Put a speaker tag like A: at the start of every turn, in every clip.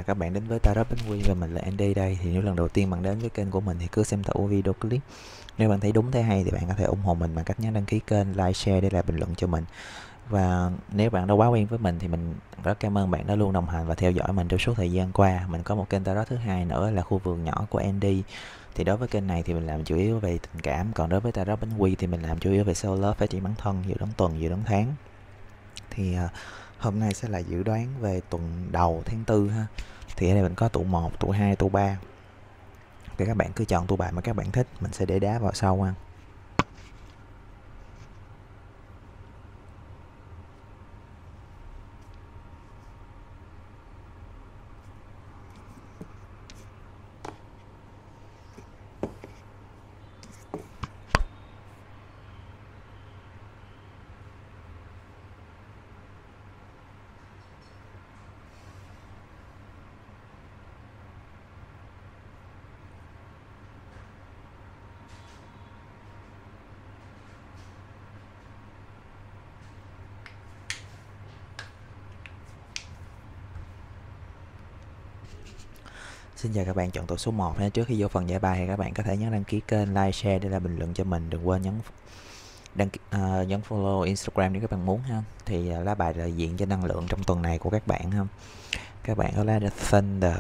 A: các bạn đến với Tarot Bánh Quy và mình là Andy đây. Thì nếu lần đầu tiên bạn đến với kênh của mình thì cứ xem thử video clip. Nếu bạn thấy đúng thấy hay thì bạn có thể ủng hộ mình bằng cách nhấn đăng ký kênh, like, share để lại bình luận cho mình. Và nếu bạn đã quá quen với mình thì mình rất cảm ơn bạn đã luôn đồng hành và theo dõi mình trong suốt thời gian qua. Mình có một kênh Tarot thứ hai nữa là Khu Vườn Nhỏ của Andy. Thì đối với kênh này thì mình làm chủ yếu về tình cảm, còn đối với Tarot Bánh Quy thì mình làm chủ yếu về soul love, phát triển bản thân, dự đoán tuần, dự đoán tháng. Thì hôm nay sẽ là dự đoán về tuần đầu tháng 4 ha. Thì ở đây mình có tụ 1, tụ 2, tụ 3. Thì các bạn cứ chọn tụ bài mà các bạn thích, mình sẽ để đá vào sau ha. Xin chào các bạn, chọn tụ số 1 ha. Trước khi vô phần giải bài thì các bạn có thể nhấn đăng ký kênh, like, share để lại bình luận cho mình. Đừng quên nhấn follow Instagram nếu các bạn muốn ha. Thì lá bài đại diện cho năng lượng trong tuần này của các bạn ha. Các bạn có lá The Thunder.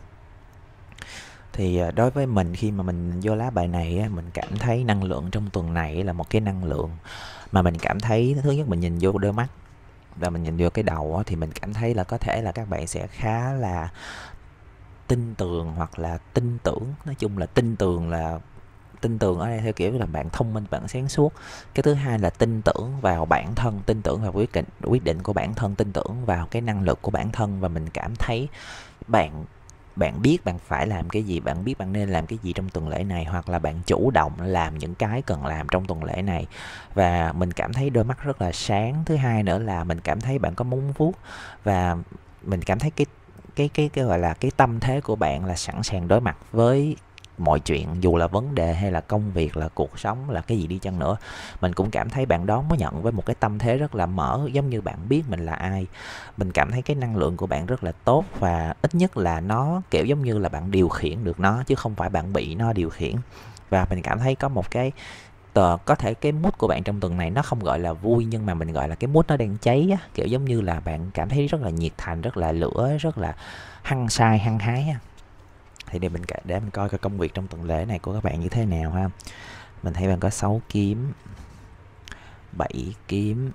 A: Thì đối với mình, khi mà mình vô lá bài này mình cảm thấy năng lượng trong tuần này là một cái năng lượng mà mình cảm thấy thứ nhất mình nhìn vô đôi mắt và mình nhìn vô cái đầu thì mình cảm thấy là có thể là các bạn sẽ khá là tin tường hoặc là tin tưởng. Nói chung là tin tường ở đây theo kiểu là bạn thông minh, bạn sáng suốt. Cái thứ hai là tin tưởng vào bản thân, tin tưởng vào quyết định của bản thân, tin tưởng vào cái năng lực của bản thân. Và mình cảm thấy bạn biết bạn phải làm cái gì, bạn biết bạn nên làm cái gì trong tuần lễ này, hoặc là bạn chủ động làm những cái cần làm trong tuần lễ này. Và mình cảm thấy đôi mắt rất là sáng. Thứ hai nữa là mình cảm thấy bạn có móng vuốt, và mình cảm thấy cái gọi là cái tâm thế của bạn là sẵn sàng đối mặt với mọi chuyện, dù là vấn đề hay là công việc, là cuộc sống, là cái gì đi chăng nữa. Mình cũng cảm thấy bạn đón nhận với một cái tâm thế rất là mở, giống như bạn biết mình là ai. Mình cảm thấy cái năng lượng của bạn rất là tốt, và ít nhất là nó kiểu giống như là bạn điều khiển được nó, chứ không phải bạn bị nó điều khiển. Và mình cảm thấy có một cái có thể cái mood của bạn trong tuần này nó không gọi là vui, nhưng mà mình gọi là cái mood nó đang cháy á, kiểu giống như là bạn cảm thấy rất là nhiệt thành, rất là lửa, rất là hăng say, hăng hái á. Thì để mình coi cái công việc trong tuần lễ này của các bạn như thế nào ha. Mình thấy bạn có 6 kiếm, 7 kiếm,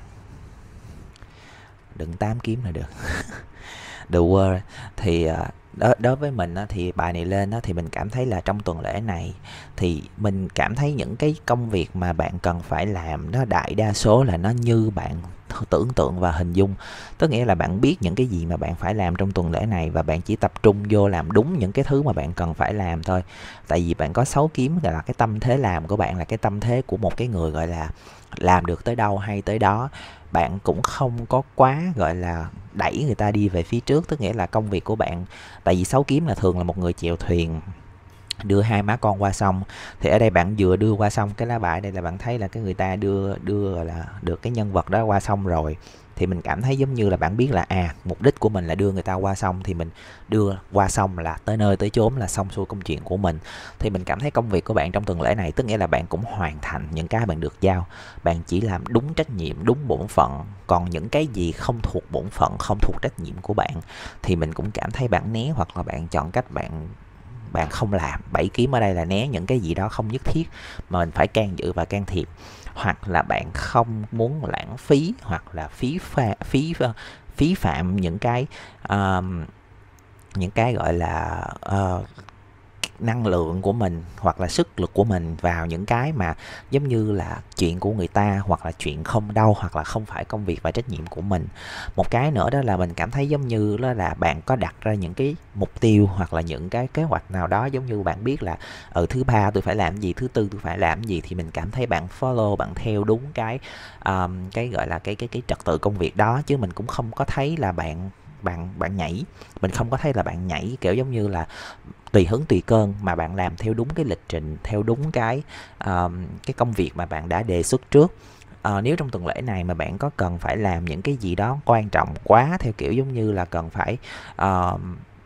A: đừng 8 kiếm là được. The World. Thì đối với mình thì bài này lên thì mình cảm thấy là trong tuần lễ này thì mình cảm thấy những cái công việc mà bạn cần phải làm nó đại đa số là nó như bạn tưởng tượng và hình dung. Tức nghĩa là bạn biết những cái gì mà bạn phải làm trong tuần lễ này, và bạn chỉ tập trung vô làm đúng những cái thứ mà bạn cần phải làm thôi. Tại vì bạn có 6 kiếm là cái tâm thế làm của bạn là cái tâm thế của một cái người gọi là làm được tới đâu hay tới đó. Bạn cũng không có quá gọi là đẩy người ta đi về phía trước. Tức nghĩa là công việc của bạn, tại vì 6 kiếm là thường là một người chèo thuyền đưa hai má con qua sông, thì ở đây bạn vừa đưa qua sông cái lá bài đây là bạn thấy là cái người ta đưa gọi là được cái nhân vật đó qua sông rồi. Thì mình cảm thấy giống như là bạn biết là mục đích của mình là đưa người ta qua sông, thì mình đưa qua sông là tới nơi tới chốn, là xong xuôi công chuyện của mình. Thì mình cảm thấy công việc của bạn trong tuần lễ này, tức nghĩa là bạn cũng hoàn thành những cái bạn được giao, bạn chỉ làm đúng trách nhiệm, đúng bổn phận. Còn những cái gì không thuộc bổn phận, không thuộc trách nhiệm của bạn thì mình cũng cảm thấy bạn né, hoặc là bạn chọn cách bạn không làm. 7 kiếm ở đây là né những cái gì đó không nhất thiết mà mình phải can dự và can thiệp, hoặc là bạn không muốn lãng phí, hoặc là phí phạm những cái gọi là năng lượng của mình hoặc là sức lực của mình vào những cái mà giống như là chuyện của người ta, hoặc là chuyện không đâu, hoặc là không phải công việc và trách nhiệm của mình. Một cái nữa đó là mình cảm thấy giống như đó là bạn có đặt ra những cái mục tiêu hoặc là những cái kế hoạch nào đó, giống như bạn biết là thứ ba tôi phải làm gì, thứ tư tôi phải làm gì, thì mình cảm thấy bạn follow, bạn theo đúng cái gọi là cái trật tự công việc đó. Chứ mình cũng không có thấy là bạn nhảy, mình không có thấy là bạn nhảy kiểu giống như là tùy hứng tùy cơn, mà bạn làm theo đúng cái lịch trình, theo đúng cái công việc mà bạn đã đề xuất trước. Nếu trong tuần lễ này mà bạn có cần phải làm những cái gì đó quan trọng quá, theo kiểu giống như là cần phải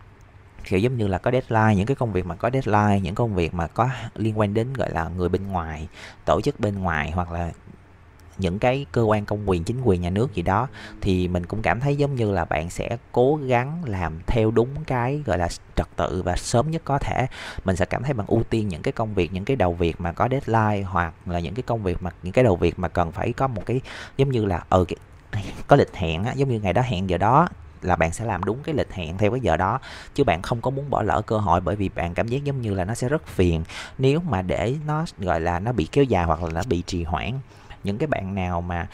A: kiểu giống như là có deadline, những cái công việc mà có deadline, những công việc mà có liên quan đến gọi là người bên ngoài, tổ chức bên ngoài, hoặc là những cái cơ quan công quyền, chính quyền nhà nước gì đó, thì mình cũng cảm thấy giống như là bạn sẽ cố gắng làm theo đúng cái gọi là trật tự và sớm nhất có thể. Mình sẽ cảm thấy bạn ưu tiên những cái công việc, những cái đầu việc mà có deadline, hoặc là những cái công việc mà những cái đầu việc mà cần phải có một cái giống như là có lịch hẹn á, giống như ngày đó hẹn giờ đó là bạn sẽ làm đúng cái lịch hẹn theo cái giờ đó, chứ bạn không có muốn bỏ lỡ cơ hội, bởi vì bạn cảm giác giống như là nó sẽ rất phiền nếu mà để nó gọi là nó bị kéo dài hoặc là nó bị trì hoãn. Những cái bạn nào mà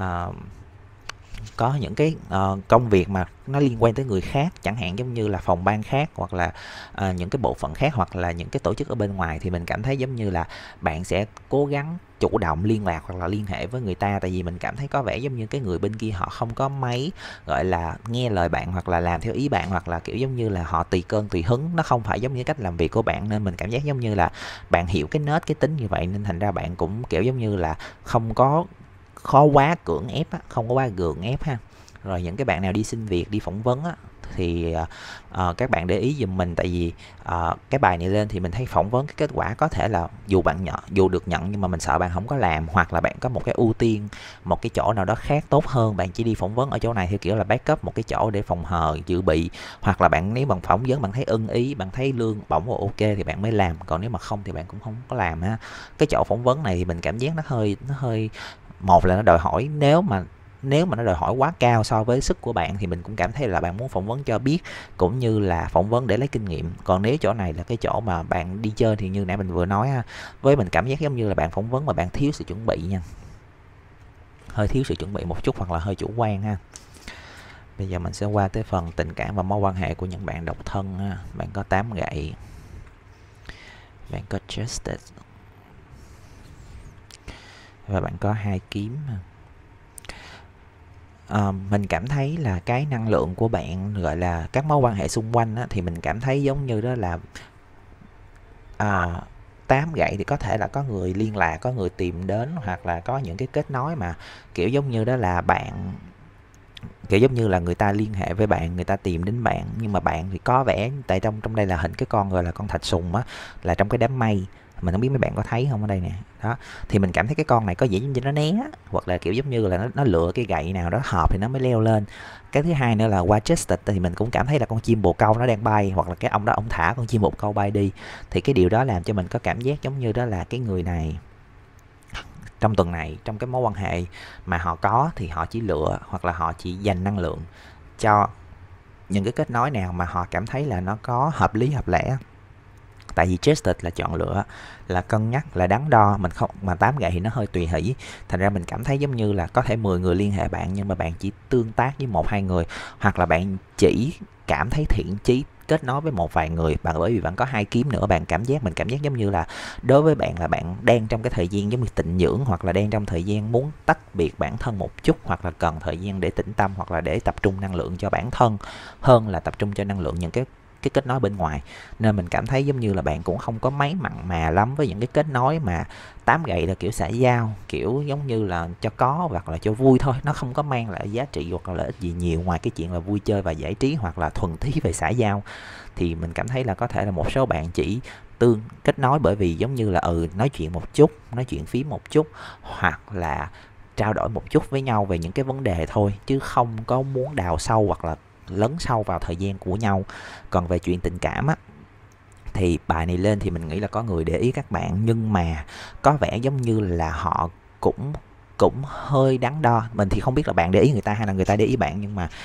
A: có những cái công việc mà nó liên quan tới người khác, chẳng hạn giống như là phòng ban khác, hoặc là những cái bộ phận khác, hoặc là những cái tổ chức ở bên ngoài, thì mình cảm thấy giống như là bạn sẽ cố gắng chủ động liên lạc hoặc là liên hệ với người ta, tại vì mình cảm thấy có vẻ giống như cái người bên kia họ không có mấy gọi là nghe lời bạn hoặc là làm theo ý bạn, hoặc là kiểu giống như là họ tùy cơn tùy hứng, nó không phải giống như cách làm việc của bạn. Nên mình cảm giác giống như là bạn hiểu cái nết cái tính như vậy, nên thành ra bạn cũng kiểu giống như là không có khó quá cưỡng ép á, không có quá gượng ép ha. Rồi những cái bạn nào đi xin việc, đi phỏng vấn á, thì các bạn để ý giùm mình, tại vì cái bài này lên thì mình thấy phỏng vấn cái kết quả có thể là dù được nhận nhưng mà mình sợ bạn không có làm, hoặc là bạn có một cái ưu tiên một cái chỗ nào đó khác tốt hơn, bạn chỉ đi phỏng vấn ở chỗ này theo kiểu là backup một cái chỗ để phòng hờ dự bị, hoặc là bạn nếu bằng phỏng vấn bạn thấy ưng ý, bạn thấy lương bổng ok thì bạn mới làm, còn nếu mà không thì bạn cũng không có làm ha. Cái chỗ phỏng vấn này thì mình cảm giác nó hơi một là nó đòi hỏi, nếu mà nó đòi hỏi quá cao so với sức của bạn thì mình cũng cảm thấy là bạn muốn phỏng vấn cho biết, cũng như là phỏng vấn để lấy kinh nghiệm. Còn nếu chỗ này là cái chỗ mà bạn đi chơi thì như nãy mình vừa nói ha, với mình cảm giác giống như là bạn phỏng vấn mà bạn thiếu sự chuẩn bị nha, hơi thiếu sự chuẩn bị một chút, hoặc là hơi chủ quan ha. Bây giờ mình sẽ qua tới phần tình cảm và mối quan hệ của những bạn độc thân ha. Bạn có 8 gậy, bạn có Justice, và bạn có 2 kiếm. Mình cảm thấy là cái năng lượng của bạn, gọi là các mối quan hệ xung quanh á, thì mình cảm thấy giống như đó là 8 gậy thì có thể là có người liên lạc, có người tìm đến, hoặc là có những cái kết nối mà kiểu giống như đó là bạn, kiểu giống như là người ta liên hệ với bạn, người ta tìm đến bạn, nhưng mà bạn thì có vẻ, tại trong đây là hình cái con gọi là con thạch sùng á, là trong cái đám mây, mình không biết mấy bạn có thấy không ở đây nè đó, thì mình cảm thấy cái con này có vẻ như nó né, hoặc là kiểu giống như là nó lựa cái gậy nào đó hợp thì nó mới leo lên. Cái thứ hai nữa là qua Justice thì mình cũng cảm thấy là con chim bồ câu nó đang bay, hoặc là cái ông đó ông thả con chim bồ câu bay đi, thì cái điều đó làm cho mình có cảm giác giống như đó là cái người này trong tuần này, trong cái mối quan hệ mà họ có thì họ chỉ lựa, hoặc là họ chỉ dành năng lượng cho những cái kết nối nào mà họ cảm thấy là nó có hợp lý hợp lẽ. Tại vì Justice là chọn lựa, là cân nhắc, là đắn đo, mình không, mà 8 gậy thì nó hơi tùy hỷ, thành ra mình cảm thấy giống như là có thể 10 người liên hệ bạn nhưng mà bạn chỉ tương tác với 1-2 người, hoặc là bạn chỉ cảm thấy thiện chí kết nối với một vài người. Bởi vì bạn có 2 kiếm nữa, mình cảm giác giống như là đối với bạn là bạn đang trong cái thời gian giống như tịnh dưỡng, hoặc là đang trong thời gian muốn tách biệt bản thân một chút, hoặc là cần thời gian để tĩnh tâm, hoặc là để tập trung năng lượng cho bản thân hơn là tập trung cho năng lượng những cái kết nối bên ngoài. Nên mình cảm thấy giống như là bạn cũng không có mấy mặn mà lắm với những cái kết nối mà 8 gậy là kiểu xã giao, kiểu giống như là cho có hoặc là cho vui thôi, nó không có mang lại giá trị hoặc là lợi ích gì nhiều ngoài cái chuyện là vui chơi và giải trí, hoặc là thuần túy về xã giao. Thì mình cảm thấy là có thể là một số bạn chỉ kết nối bởi vì giống như là nói chuyện một chút, nói chuyện phím một chút, hoặc là trao đổi một chút với nhau về những cái vấn đề thôi, chứ không có muốn đào sâu hoặc là lấn sâu vào thời gian của nhau. Còn về chuyện tình cảm á, thì bài này lên thì mình nghĩ là có người để ý các bạn, nhưng mà có vẻ giống như là họ cũng hơi đắn đo. Mình thì không biết là bạn để ý người ta hay là người ta để ý bạn,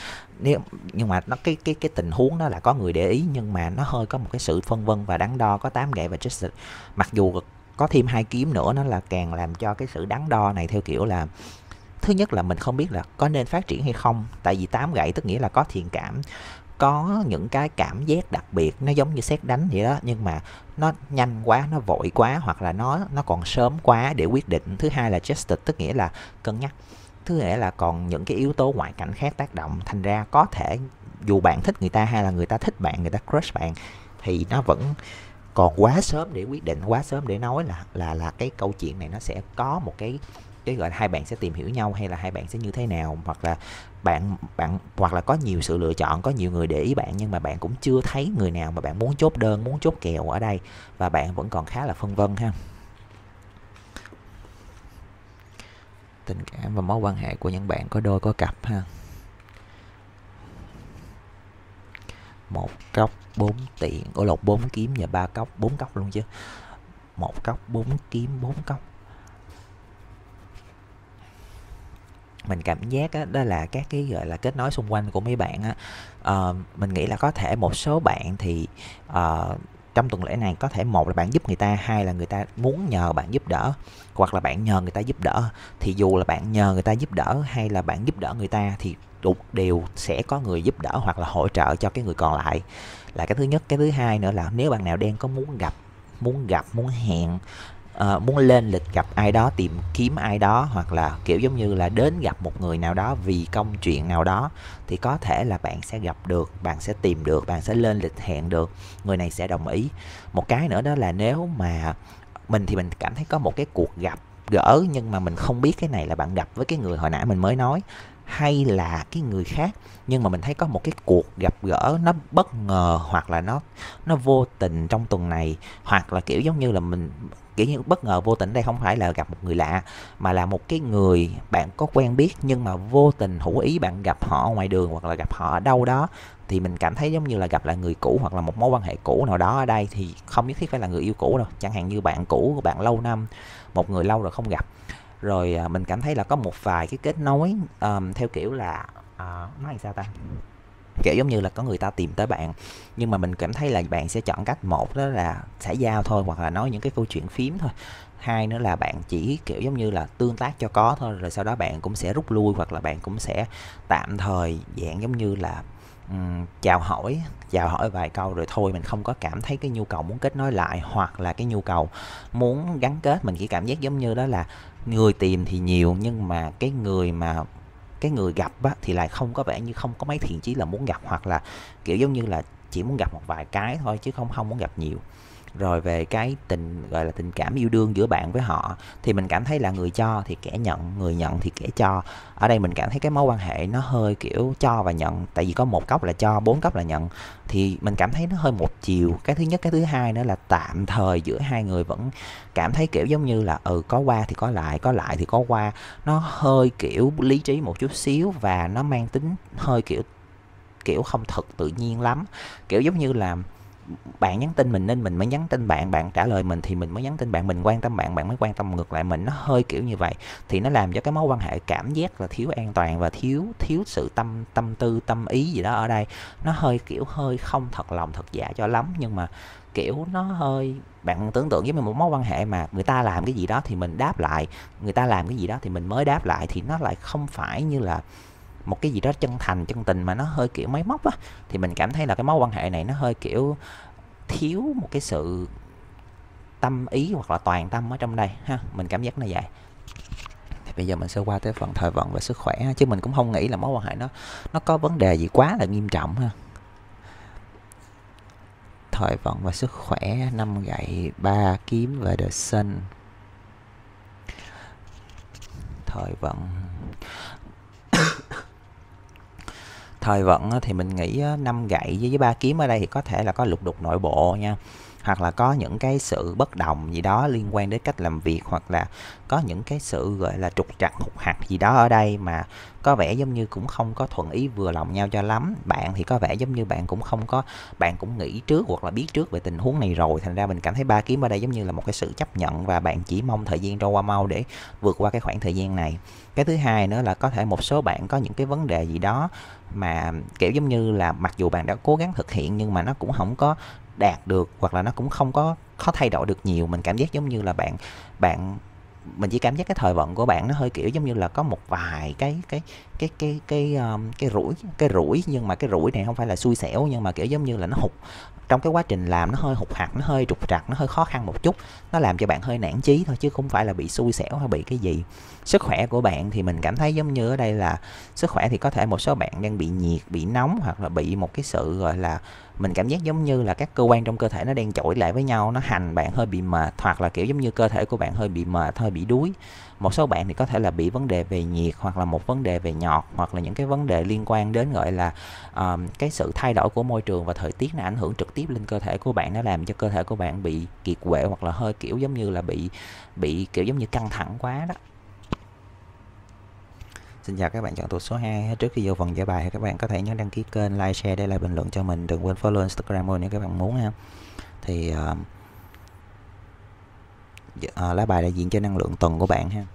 A: nhưng mà nó cái tình huống đó là có người để ý, nhưng mà nó hơi có một cái sự phân vân và đắn đo. Có 8 gậy và Justice, mặc dù có thêm 2 kiếm nữa, nó là càng làm cho cái sự đắn đo này theo kiểu là, thứ nhất là mình không biết là có nên phát triển hay không, tại vì 8 gậy tức nghĩa là có thiện cảm, có những cái cảm giác đặc biệt, nó giống như sét đánh vậy đó, nhưng mà nó nhanh quá, nó vội quá, hoặc là nó còn sớm quá để quyết định. Thứ hai là Justice tức nghĩa là cân nhắc, thứ nghĩa là còn những cái yếu tố ngoại cảnh khác tác động, thành ra có thể dù bạn thích người ta hay là người ta thích bạn, người ta crush bạn, thì nó vẫn còn quá sớm để quyết định, quá sớm để nói là cái câu chuyện này nó sẽ có một cái cái gọi là hai bạn sẽ tìm hiểu nhau, hay là hai bạn sẽ như thế nào, hoặc là bạn bạn hoặc là có nhiều sự lựa chọn, có nhiều người để ý bạn nhưng mà bạn cũng chưa thấy người nào mà bạn muốn chốt đơn, muốn chốt kèo ở đây, và bạn vẫn còn khá là phân vân ha. Tình cảm và mối quan hệ của những bạn có đôi có cặp ha. Một cốc 4 tiền, lột 4 kiếm và 3 cốc, 4 cốc luôn chứ. Một cốc 4 kiếm 4 cốc. Mình cảm giác đó là các cái gọi là kết nối xung quanh của mấy bạn á. Mình nghĩ là có thể một số bạn thì trong tuần lễ này có thể một là bạn giúp người ta, hai là người ta muốn nhờ bạn giúp đỡ, hoặc là bạn nhờ người ta giúp đỡ. Thì dù là bạn nhờ người ta giúp đỡ hay là bạn giúp đỡ người ta thì đều sẽ có người giúp đỡ hoặc là hỗ trợ cho cái người còn lại, là cái thứ nhất. Cái thứ hai nữa là nếu bạn nào đang có muốn hẹn, muốn lên lịch gặp ai đó, tìm kiếm ai đó, hoặc là kiểu giống như là đến gặp một người nào đó vì công chuyện nào đó, thì có thể là bạn sẽ gặp được, bạn sẽ tìm được, bạn sẽ lên lịch hẹn được, người này sẽ đồng ý. Một cái nữa đó là nếu mà mình thì mình cảm thấy có một cái cuộc gặp gỡ nhưng mà mình không biết cái này là bạn gặp với cái người hồi nãy mình mới nói hay là cái người khác, nhưng mà mình thấy có một cái cuộc gặp gỡ nó bất ngờ, hoặc là nó vô tình trong tuần này, hoặc là kiểu giống như là mình kiểu như bất ngờ vô tình đây không phải là gặp một người lạ, mà là một cái người bạn có quen biết nhưng mà vô tình hữu ý bạn gặp họ ngoài đường hoặc là gặp họ ở đâu đó, thì mình cảm thấy giống như là gặp lại người cũ hoặc là một mối quan hệ cũ nào đó ở đây, thì không nhất thiết phải là người yêu cũ đâu, chẳng hạn như bạn cũ, bạn lâu năm, một người lâu rồi không gặp. Rồi mình cảm thấy là có một vài cái kết nối theo kiểu là nói sao ta, kiểu giống như là có người ta tìm tới bạn, nhưng mà mình cảm thấy là bạn sẽ chọn cách, một đó là xã giao thôi hoặc là nói những cái câu chuyện phím thôi, hai nữa là bạn chỉ kiểu giống như là tương tác cho có thôi, rồi sau đó bạn cũng sẽ rút lui, hoặc là bạn cũng sẽ tạm thời dạng giống như là chào hỏi vài câu rồi thôi. Mình không có cảm thấy cái nhu cầu muốn kết nối lại hoặc là cái nhu cầu muốn gắn kết. Mình chỉ cảm giác giống như đó là người tìm thì nhiều, nhưng mà cái người gặp á, thì lại không có vẻ như không có mấy thiện chí là muốn gặp, hoặc là kiểu giống như là chỉ muốn gặp một vài cái thôi chứ không muốn gặp nhiều. Rồi về cái gọi là tình cảm yêu đương giữa bạn với họ, thì mình cảm thấy là người cho thì kẻ nhận, người nhận thì kẻ cho. Ở đây mình cảm thấy cái mối quan hệ nó hơi kiểu cho và nhận, tại vì có một cốc là cho, 4 cốc là nhận, thì mình cảm thấy nó hơi một chiều. Cái thứ nhất. Cái thứ hai nữa là tạm thời giữa hai người vẫn cảm thấy kiểu giống như là có qua thì có lại, có lại thì có qua. Nó hơi kiểu lý trí một chút xíu, và nó mang tính hơi kiểu không thật tự nhiên lắm. Kiểu giống như là bạn nhắn tin mình nên mình mới nhắn tin bạn, bạn trả lời mình thì mình mới nhắn tin bạn, mình quan tâm bạn, bạn mới quan tâm ngược lại mình. Nó hơi kiểu như vậy, thì nó làm cho cái mối quan hệ cảm giác là thiếu an toàn và thiếu sự tâm tư, tâm ý gì đó ở đây. Nó hơi kiểu hơi không thật lòng thật dạ cho lắm, nhưng mà kiểu nó hơi, bạn tưởng tượng giống như một mối quan hệ mà người ta làm cái gì đó thì mình đáp lại, người ta làm cái gì đó thì mình mới đáp lại, thì nó lại không phải như là một cái gì đó chân thành chân tình, mà nó hơi kiểu máy móc á. Thì mình cảm thấy là cái mối quan hệ này nó hơi kiểu thiếu một cái sự tâm ý hoặc là toàn tâm ở trong đây ha, mình cảm giác nó vậy. Thì bây giờ mình sẽ qua tới phần thời vận và sức khỏe, chứ mình cũng không nghĩ là mối quan hệ nó có vấn đề gì quá là nghiêm trọng ha. Thời vận và sức khỏe, 5 gậy, 3 kiếm và The Sun. Thời vận thời vận thì mình nghĩ 5 gậy với 3 kiếm ở đây thì có thể là có lục đục nội bộ nha, hoặc là có những cái sự bất đồng gì đó liên quan đến cách làm việc, hoặc là có những cái sự gọi là trục trặc hụt hặc gì đó ở đây mà có vẻ giống như cũng không có thuận ý vừa lòng nhau cho lắm. Bạn thì có vẻ giống như bạn cũng nghĩ trước hoặc là biết trước về tình huống này rồi, thành ra mình cảm thấy 3 kiếm ở đây giống như là một cái sự chấp nhận, và bạn chỉ mong thời gian trôi qua mau để vượt qua cái khoảng thời gian này. Cái thứ hai nữa là có thể một số bạn có những cái vấn đề gì đó mà kiểu giống như là mặc dù bạn đã cố gắng thực hiện nhưng mà nó cũng không có đạt được, hoặc là nó cũng không có thay đổi được nhiều. Mình cảm giác giống như là mình chỉ cảm giác cái thời vận của bạn nó hơi kiểu giống như là có một vài cái rủi, nhưng mà cái rủi này không phải là xui xẻo, nhưng mà kiểu giống như là nó hụt trong cái quá trình làm, nó hơi hụt hặc, nó hơi trục trặc, nó hơi khó khăn một chút, nó làm cho bạn hơi nản chí thôi chứ không phải là bị xui xẻo hay bị cái gì. Sức khỏe của bạn thì mình cảm thấy giống như ở đây là sức khỏe thì có thể một số bạn đang bị nhiệt, bị nóng, hoặc là bị một cái sự gọi là, mình cảm giác giống như là các cơ quan trong cơ thể nó đang chọi lại với nhau, nó hành bạn hơi bị mệt, hoặc là kiểu giống như cơ thể của bạn hơi bị mệt, hơi bị đuối. Một số bạn thì có thể là bị vấn đề về nhiệt, hoặc là một vấn đề về nhọt, hoặc là những cái vấn đề liên quan đến gọi là cái sự thay đổi của môi trường và thời tiết nó ảnh hưởng trực tiếp lên cơ thể của bạn, nó làm cho cơ thể của bạn bị kiệt quệ, hoặc là hơi kiểu giống như là bị kiểu giống như căng thẳng quá đó. Xin chào các bạn chọn tuổi số 2. Trước khi vô phần giải bài thì các bạn có thể nhớ đăng ký kênh, like, share để lại bình luận cho mình. Đừng quên follow Instagram nếu các bạn muốn ha. Thì lá bài đại diện cho năng lượng tuần của bạn ha.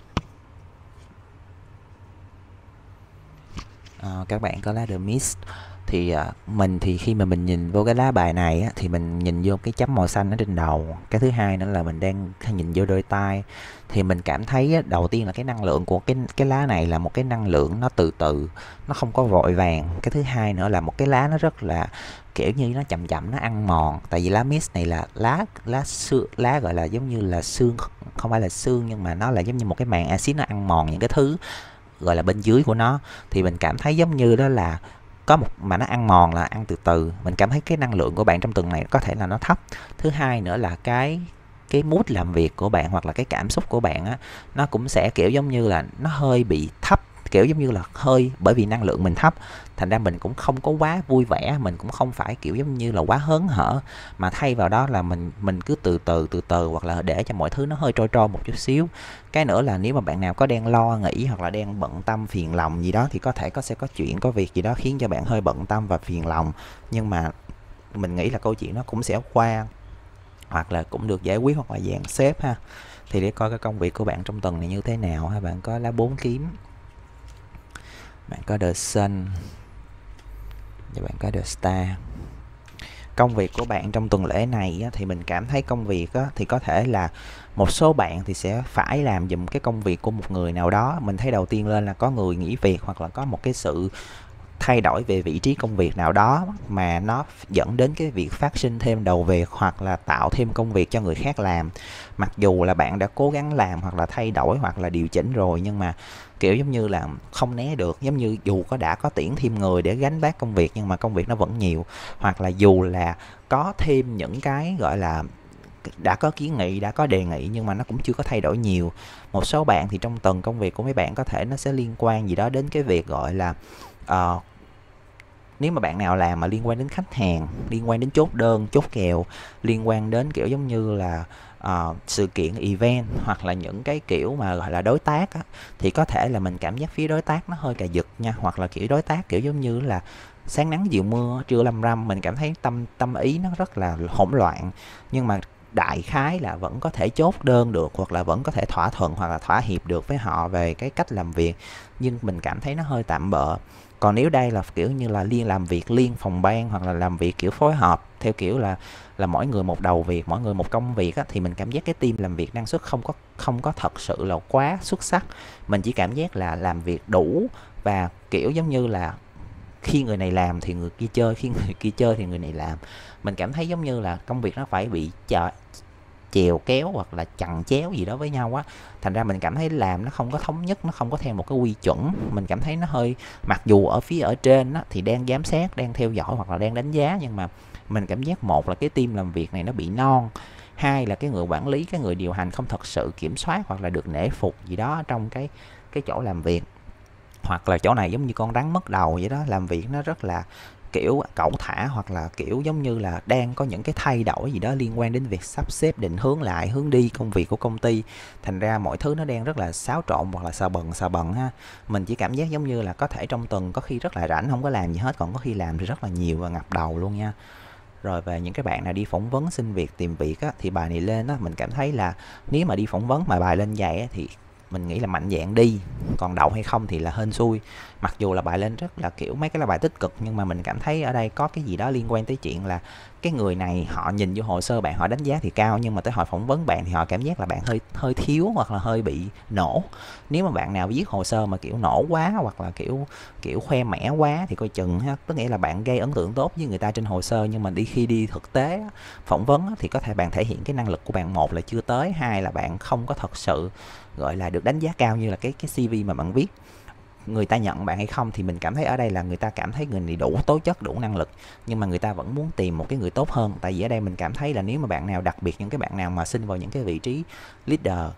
A: Các bạn có lá The Mist. Thì mình thì khi mà mình nhìn vô cái lá bài này á, thì mình nhìn vô cái chấm màu xanh ở trên đầu. Cái thứ hai nữa là mình đang nhìn vô đôi tai. Thì mình cảm thấy á, đầu tiên là cái năng lượng của cái lá này là một cái năng lượng nó từ từ, nó không có vội vàng. Cái thứ hai nữa là một cái lá nó rất là kiểu như nó chậm chậm, nó ăn mòn. Tại vì lá mist này là lá gọi là giống như là xương, không phải là xương, nhưng mà nó là giống như một cái màng axit, nó ăn mòn những cái thứ gọi là bên dưới của nó. Thì mình cảm thấy giống như đó là có một mà nó ăn mòn là ăn từ từ. Mình cảm thấy cái năng lượng của bạn trong tuần này có thể là nó thấp. Thứ hai nữa là cái mood làm việc của bạn, hoặc là cái cảm xúc của bạn á, nó cũng sẽ kiểu giống như là nó hơi bị thấp, kiểu giống như là hơi, bởi vì năng lượng mình thấp, thành ra mình cũng không có quá vui vẻ, mình cũng không phải kiểu giống như là quá hớn hở, mà thay vào đó là mình cứ từ từ, hoặc là để cho mọi thứ nó hơi trôi một chút xíu. Cái nữa là nếu mà bạn nào có đang lo nghĩ, hoặc là đang bận tâm phiền lòng gì đó, thì có thể sẽ có chuyện, có việc gì đó khiến cho bạn hơi bận tâm và phiền lòng, nhưng mà mình nghĩ là câu chuyện nó cũng sẽ qua, hoặc là cũng được giải quyết, hoặc là dàn xếp ha. Thì để coi cái công việc của bạn trong tuần này như thế nào ha. Bạn có lá 4 kiếm, bạn có The Sun và bạn có The Star. Công việc của bạn trong tuần lễ này á, thì mình cảm thấy công việc á, thì có thể là một số bạn thì sẽ phải làm giùm cái công việc của một người nào đó. Mình thấy đầu tiên lên là có người nghỉ việc, hoặc là có một cái sự thay đổi về vị trí công việc nào đó mà nó dẫn đến cái việc phát sinh thêm đầu việc, hoặc là tạo thêm công việc cho người khác làm. Mặc dù là bạn đã cố gắng làm, hoặc là thay đổi, hoặc là điều chỉnh rồi, nhưng mà kiểu giống như là không né được. Giống như dù đã có tuyển thêm người để gánh vác công việc, nhưng mà công việc nó vẫn nhiều. Hoặc là dù là có thêm những cái gọi là đã có kiến nghị, đã có đề nghị, nhưng mà nó cũng chưa có thay đổi nhiều. Một số bạn thì trong tuần công việc của mấy bạn có thể nó sẽ liên quan gì đó đến cái việc gọi là nếu mà bạn nào làm mà liên quan đến khách hàng, liên quan đến chốt đơn, chốt kèo, liên quan đến kiểu giống như là sự kiện event, hoặc là những cái kiểu mà gọi là đối tác á, thì có thể là mình cảm giác phía đối tác nó hơi cà giật nha, hoặc là kiểu đối tác kiểu giống như là sáng nắng chiều mưa, trưa lâm râm. Mình cảm thấy tâm ý nó rất là hỗn loạn, nhưng mà đại khái là vẫn có thể chốt đơn được, hoặc là vẫn có thể thỏa thuận, hoặc là thỏa hiệp được với họ về cái cách làm việc, nhưng mình cảm thấy nó hơi tạm bợ. Còn nếu đây là kiểu như là làm việc liên phòng ban, hoặc là làm việc kiểu phối hợp theo kiểu là mỗi người một đầu việc, mỗi người một công việc á, thì mình cảm giác cái team làm việc năng suất không có thật sự là quá xuất sắc. Mình chỉ cảm giác là làm việc đủ, và kiểu giống như là khi người này làm thì người kia chơi, khi người kia chơi thì người này làm. Mình cảm thấy giống như là công việc nó phải bị chèo kéo, hoặc là chằng chéo gì đó với nhau á. Thành ra mình cảm thấy làm nó không có thống nhất, nó không có theo một cái quy chuẩn. Mình cảm thấy nó hơi, mặc dù ở phía ở trên á, thì đang giám sát, đang theo dõi, hoặc là đang đánh giá, nhưng mà mình cảm giác một là cái team làm việc này nó bị non, hai là cái người quản lý, cái người điều hành không thật sự kiểm soát, hoặc là được nể phục gì đó trong cái chỗ làm việc. Hoặc là chỗ này giống như con rắn mất đầu vậy đó, làm việc nó rất là kiểu cẩu thả, hoặc là kiểu giống như là đang có những cái thay đổi gì đó liên quan đến việc sắp xếp, định hướng lại hướng đi công việc của công ty. Thành ra mọi thứ nó đang rất là xáo trộn, hoặc là xà bần ha. Mình chỉ cảm giác giống như là có thể trong tuần có khi rất là rảnh, không có làm gì hết, còn có khi làm thì rất là nhiều và ngập đầu luôn nha. Rồi về những cái bạn nào đi phỏng vấn xin việc, tìm việc á, thì bài này lên á, mình cảm thấy là nếu mà đi phỏng vấn mà bài lên vậy á, thì mình nghĩ là mạnh dạn đi, còn đậu hay không thì là hên xui. Mặc dù là bài lên rất là kiểu mấy cái là bài tích cực, nhưng mà mình cảm thấy ở đây có cái gì đó liên quan tới chuyện là cái người này họ nhìn vô hồ sơ bạn, họ đánh giá thì cao, nhưng mà tới họ phỏng vấn bạn thì họ cảm giác là bạn hơi thiếu, hoặc là hơi bị nổ. Nếu mà bạn nào viết hồ sơ mà kiểu nổ quá, hoặc là kiểu khoe mẽ quá thì coi chừng ha. Tức nghĩa là bạn gây ấn tượng tốt với người ta trên hồ sơ, nhưng mà khi đi thực tế phỏng vấn thì có thể bạn thể hiện cái năng lực của bạn, một là chưa tới, hai là bạn không có thật sự gọi là được đánh giá cao như là cái CV mà bạn viết. Người ta nhận bạn hay không thì mình cảm thấy ở đây là người ta cảm thấy người này đủ tố chất, đủ năng lực, nhưng mà người ta vẫn muốn tìm một cái người tốt hơn. Tại vì ở đây mình cảm thấy là nếu mà bạn nào, đặc biệt những cái bạn nào mà xin vào những cái vị trí leader,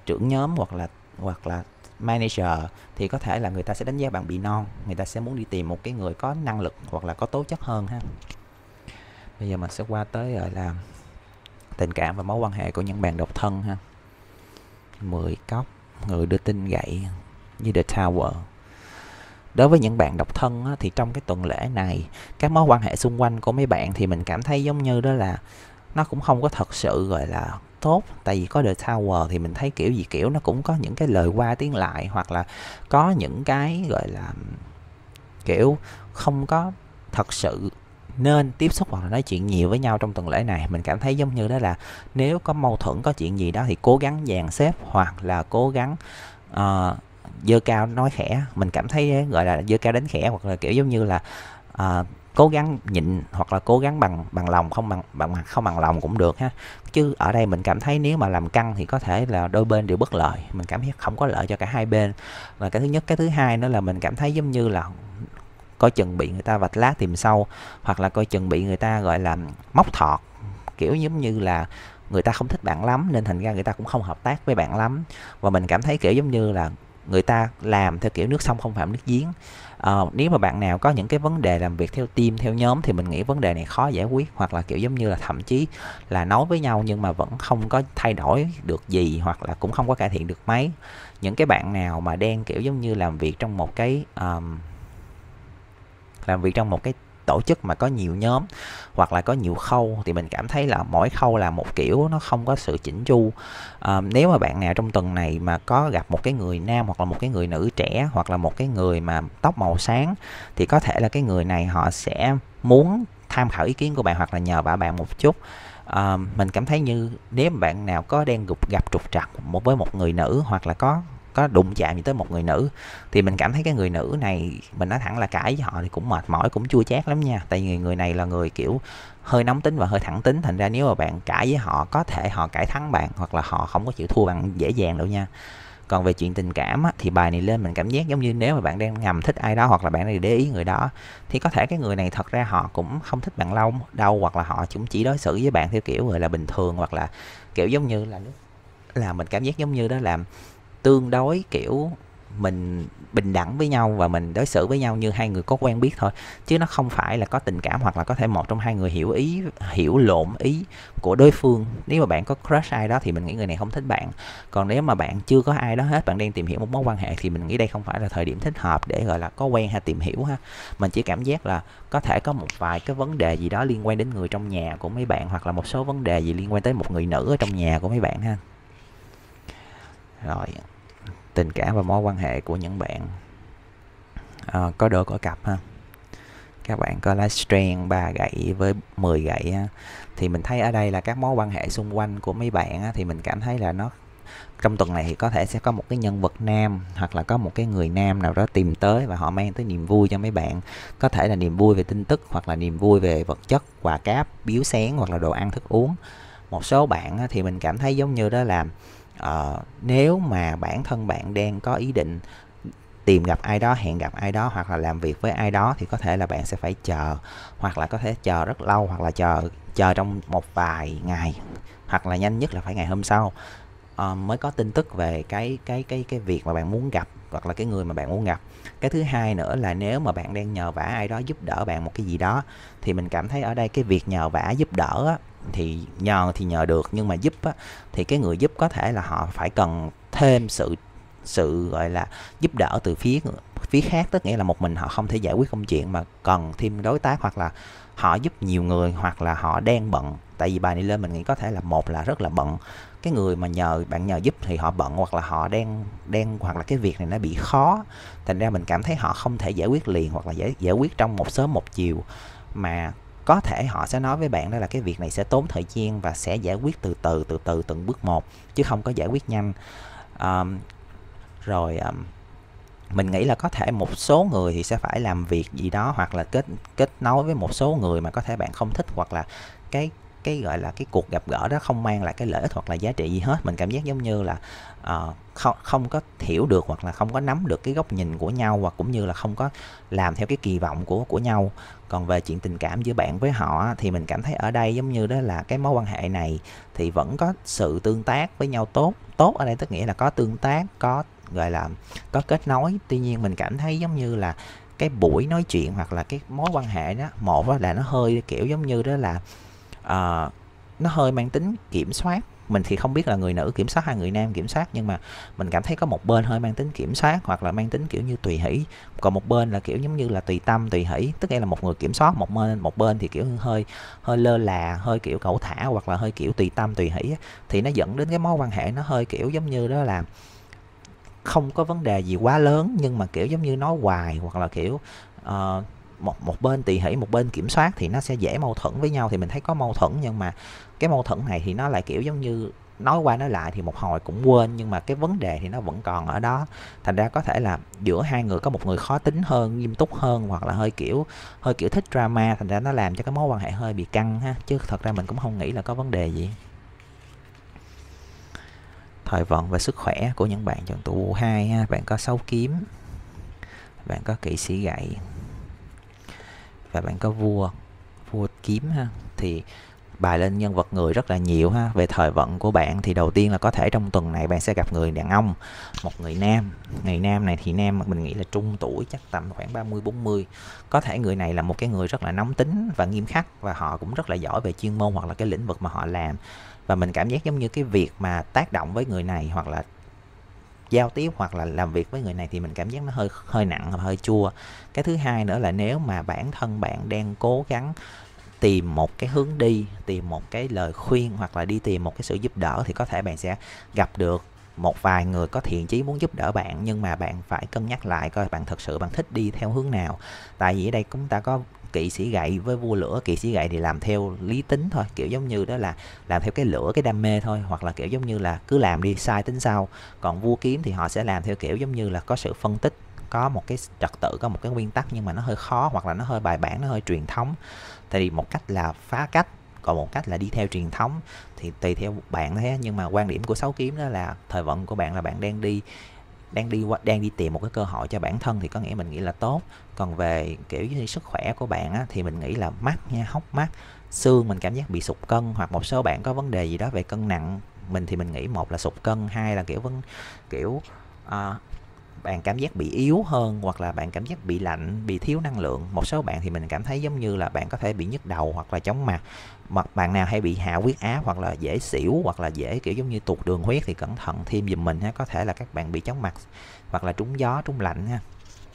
A: trưởng nhóm hoặc là manager thì có thể là người ta sẽ đánh giá bạn bị non, người ta sẽ muốn đi tìm một cái người có năng lực hoặc là có tố chất hơn ha. Bây giờ mình sẽ qua tới gọi là tình cảm và mối quan hệ của những bạn độc thân ha. 10 cốc, người đưa tin gậy như The Tower. Đối với những bạn độc thân á, thì trong cái tuần lễ này, các mối quan hệ xung quanh của mấy bạn thì mình cảm thấy giống như đó là nó cũng không có thật sự gọi là tốt. Tại vì có The Tower thì mình thấy kiểu gì kiểu nó cũng có những cái lời qua tiếng lại, hoặc là có những cái gọi là kiểu không có thật sự nên tiếp xúc hoặc là nói chuyện nhiều với nhau trong tuần lễ này. Mình cảm thấy giống như đó là nếu có mâu thuẫn, có chuyện gì đó thì cố gắng dàn xếp, hoặc là cố gắng giơ cao nói khẽ. Mình cảm thấy gọi là giơ cao đánh khẽ, hoặc là kiểu giống như là cố gắng nhịn, hoặc là cố gắng bằng lòng, không bằng lòng cũng được ha. Chứ ở đây mình cảm thấy nếu mà làm căng thì có thể là đôi bên đều bất lợi, mình cảm thấy không có lợi cho cả hai bên là cái thứ nhất. Cái thứ hai nữa là mình cảm thấy giống như là coi chừng bị người ta vạch lá tìm sâu, hoặc là coi chừng bị người ta gọi là móc thọt, kiểu giống như là người ta không thích bạn lắm nên thành ra người ta cũng không hợp tác với bạn lắm. Và mình cảm thấy kiểu giống như là người ta làm theo kiểu nước sông không phạm nước giếng. Nếu mà bạn nào có những cái vấn đề làm việc theo team, theo nhóm thì mình nghĩ vấn đề này khó giải quyết, hoặc là kiểu giống như là thậm chí là nói với nhau nhưng mà vẫn không có thay đổi được gì, hoặc là cũng không có cải thiện được mấy. Những cái bạn nào mà đang kiểu giống như làm việc trong một cái tổ chức mà có nhiều nhóm hoặc là có nhiều khâu thì mình cảm thấy là mỗi khâu là một kiểu, nó không có sự chỉnh chu. Nếu mà bạn nào trong tuần này mà có gặp một cái người nam hoặc là một cái người nữ trẻ, hoặc là một cái người mà tóc màu sáng, thì có thể là cái người này họ sẽ muốn tham khảo ý kiến của bạn hoặc là nhờ vả bạn một chút. Mình cảm thấy như nếu mà bạn nào có đang gặp trục trặc với một người nữ, hoặc là có đụng chạm tới một người nữ, thì mình cảm thấy cái người nữ này, mình nói thẳng là cãi với họ thì cũng mệt mỏi, cũng chua chát lắm nha. Tại vì người này là người kiểu hơi nóng tính và hơi thẳng tính, thành ra nếu mà bạn cãi với họ, có thể họ cãi thắng bạn, hoặc là họ không có chịu thua bạn dễ dàng đâu nha. Còn về chuyện tình cảm á, thì bài này lên mình cảm giác giống như nếu mà bạn đang ngầm thích ai đó, hoặc là bạn đang để ý người đó, thì có thể cái người này thật ra họ cũng không thích bạn lâu đâu, hoặc là họ cũng chỉ đối xử với bạn theo kiểu gọi là bình thường, hoặc là kiểu giống như là mình cảm giác giống như đó là tương đối kiểu mình bình đẳng với nhau và mình đối xử với nhau như hai người có quen biết thôi, chứ nó không phải là có tình cảm, hoặc là có thể một trong hai người hiểu lộn ý của đối phương. Nếu mà bạn có crush ai đó thì mình nghĩ người này không thích bạn. Còn nếu mà bạn chưa có ai đó hết, bạn đang tìm hiểu một mối quan hệ, thì mình nghĩ đây không phải là thời điểm thích hợp để gọi là có quen hay tìm hiểu ha. Mình chỉ cảm giác là có thể có một vài cái vấn đề gì đó liên quan đến người trong nhà của mấy bạn, hoặc là một số vấn đề gì liên quan tới một người nữ ở trong nhà của mấy bạn ha. Rồi, tình cảm và mối quan hệ của những bạn có đôi có cặp ha. Các bạn có lá strength 3 gậy với 10 gậy ha. Thì mình thấy ở đây là các mối quan hệ xung quanh của mấy bạn ha, thì mình cảm thấy là nó trong tuần này thì có thể sẽ có một cái nhân vật nam, hoặc là có một cái người nam nào đó tìm tới và họ mang tới niềm vui cho mấy bạn. Có thể là niềm vui về tin tức, hoặc là niềm vui về vật chất, quà cáp, biếu xén, hoặc là đồ ăn thức uống. Một số bạn thì mình cảm thấy giống như đó là nếu mà bản thân bạn đang có ý định tìm gặp ai đó, hẹn gặp ai đó, hoặc là làm việc với ai đó, thì có thể là bạn sẽ phải chờ, hoặc là có thể chờ rất lâu, hoặc là chờ trong một vài ngày, hoặc là nhanh nhất là phải ngày hôm sau mới có tin tức về cái việc mà bạn muốn gặp, hoặc là cái người mà bạn muốn gặp. Cái thứ hai nữa là nếu mà bạn đang nhờ vả ai đó giúp đỡ bạn một cái gì đó, thì mình cảm thấy ở đây cái việc nhờ vả giúp đỡ á, thì nhờ được, nhưng mà giúp á, thì cái người giúp có thể là họ phải cần thêm sự gọi là giúp đỡ từ phía khác, tức nghĩa là một mình họ không thể giải quyết công chuyện mà cần thêm đối tác, hoặc là họ giúp nhiều người, hoặc là họ đang bận. Tại vì bài này lên mình nghĩ có thể là một là rất là bận, cái người mà bạn nhờ giúp thì họ bận, hoặc là họ đang hoặc là cái việc này nó bị khó, thành ra mình cảm thấy họ không thể giải quyết liền, hoặc là giải quyết trong một sớm một chiều, mà có thể họ sẽ nói với bạn đó là cái việc này sẽ tốn thời gian và sẽ giải quyết từ từ từng bước một, chứ không có giải quyết nhanh. Mình nghĩ là có thể một số người thì sẽ phải làm việc gì đó, hoặc là kết nối với một số người mà có thể bạn không thích, hoặc là cái gọi là cái cuộc gặp gỡ đó không mang lại cái lợi ích hoặc là giá trị gì hết. Mình cảm giác giống như là không có hiểu được hoặc là không có nắm được cái góc nhìn của nhau, hoặc cũng như là không có làm theo cái kỳ vọng của nhau. Còn về chuyện tình cảm giữa bạn với họ thì mình cảm thấy ở đây giống như đó là cái mối quan hệ này thì vẫn có sự tương tác với nhau tốt. Tốt ở đây tức nghĩa là có tương tác, có gọi là có kết nối. Tuy nhiên mình cảm thấy giống như là cái buổi nói chuyện hoặc là cái mối quan hệ đó, một là nó hơi kiểu giống như đó là nó hơi mang tính kiểm soát. Mình thì không biết là người nữ kiểm soát hay người nam kiểm soát, nhưng mà mình cảm thấy có một bên hơi mang tính kiểm soát hoặc là mang tính kiểu như tùy hỷ, còn một bên là kiểu giống như là tùy tâm tùy hỷ, tức là một người kiểm soát một bên thì kiểu hơi lơ là, hơi kiểu cẩu thả hoặc là hơi kiểu tùy tâm tùy hỷ, thì nó dẫn đến cái mối quan hệ nó hơi kiểu giống như đó là không có vấn đề gì quá lớn, nhưng mà kiểu giống như nói hoài hoặc là kiểu một bên tùy hỷ một bên kiểm soát thì nó sẽ dễ mâu thuẫn với nhau. Thì mình thấy có mâu thuẫn, nhưng mà cái mâu thuẫn này thì nó lại kiểu giống như nói qua nói lại thì một hồi cũng quên, nhưng mà cái vấn đề thì nó vẫn còn ở đó. Thành ra có thể là giữa hai người có một người khó tính hơn, nghiêm túc hơn, hoặc là hơi kiểu thích drama, thành ra nó làm cho cái mối quan hệ hơi bị căng ha, chứ thật ra mình cũng không nghĩ là có vấn đề gì. Thời vận và sức khỏe của những bạn chọn tụ 2 ha, bạn có 6 kiếm, bạn có kỵ sĩ gậy và bạn có vua kiếm ha. Thì bài lên nhân vật người rất là nhiều ha. Về thời vận của bạn thì đầu tiên là có thể trong tuần này bạn sẽ gặp người đàn ông, một người nam. Người nam này thì nam mình nghĩ là trung tuổi, chắc tầm khoảng 30-40. Có thể người này là một cái người rất là nóng tính và nghiêm khắc, và họ cũng rất là giỏi về chuyên môn hoặc là cái lĩnh vực mà họ làm. Và mình cảm giác giống như cái việc mà tác động với người này hoặc là giao tiếp hoặc là làm việc với người này thì mình cảm giác nó hơi nặng và hơi chua. Cái thứ hai nữa là nếu mà bản thân bạn đang cố gắng tìm một cái hướng đi, tìm một cái lời khuyên hoặc là đi tìm một cái sự giúp đỡ, thì có thể bạn sẽ gặp được một vài người có thiện chí muốn giúp đỡ bạn, nhưng mà bạn phải cân nhắc lại coi bạn thật sự bạn thích đi theo hướng nào. Tại vì ở đây chúng ta có kỵ sĩ gậy với vua lửa. Kỵ sĩ gậy thì làm theo lý tính thôi, kiểu giống như đó là làm theo cái lửa, cái đam mê thôi, hoặc là kiểu giống như là cứ làm đi, sai tính sau. Còn vua kiếm thì họ sẽ làm theo kiểu giống như là có sự phân tích, có một cái trật tự, có một cái nguyên tắc, nhưng mà nó hơi khó hoặc là nó hơi bài bản, nó hơi truyền thống. Thì một cách là phá cách, còn một cách là đi theo truyền thống, thì tùy theo bạn thôi. Nhưng mà quan điểm của 6 kiếm đó là thời vận của bạn là bạn đang đi tìm một cái cơ hội cho bản thân, thì có nghĩa mình nghĩ là tốt. Còn về kiểu như sức khỏe của bạn á, thì mình nghĩ là mắt nha, hốc mắt, xương mình cảm giác bị sụt cân, hoặc một số bạn có vấn đề gì đó về cân nặng. Mình thì mình nghĩ một là sụt cân, hai là kiểu bạn cảm giác bị yếu hơn, hoặc là bạn cảm giác bị lạnh, bị thiếu năng lượng. Một số bạn thì mình cảm thấy giống như là bạn có thể bị nhức đầu hoặc là chóng mặt. Bạn nào hay bị hạ huyết áp hoặc là dễ xỉu hoặc là dễ kiểu giống như tụt đường huyết thì cẩn thận thêm giùm mình ha. Có thể là các bạn bị chóng mặt hoặc là trúng gió, trúng lạnh ha.